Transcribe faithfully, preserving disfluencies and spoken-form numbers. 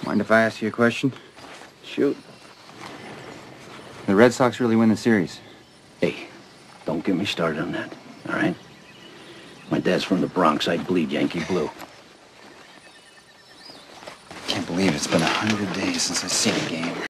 Mind if I ask you a question? Shoot. The Red Sox really win the series? Hey, don't get me started on that, all right? My dad's from the Bronx. I bleed Yankee blue. Can't believe it's been a hundred days since I've seen a game.